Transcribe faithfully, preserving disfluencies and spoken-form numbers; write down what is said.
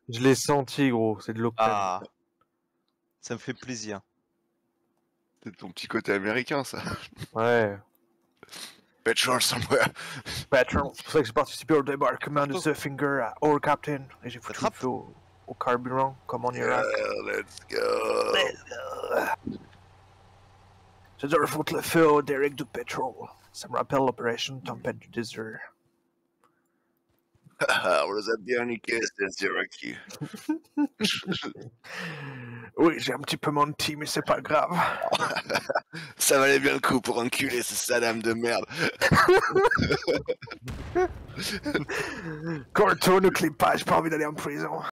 Je l'ai senti, gros, c'est de l'octane. Ah, ça me fait plaisir. C'est ton petit côté américain, ça. Ouais. Petrol somewhere. Patron, c'est pour ça que j'ai participé au débarquement de The Finger à Our Captain. Et j'ai foutu le Attrape. feu au, au carburant, comme en Irak. Yeah, let's go. Let's go. C'est de foutre le feu au derrick du pétrole. Ça me rappelle l'opération Tempête du désert. On les a bien niqués, ces Cherokee. Oui, j'ai un petit peu menti, mais c'est pas grave. Ça valait bien le coup pour enculer ce Saddam de merde. Quand le tourne au clipage, j'ai pas envie d'aller en prison.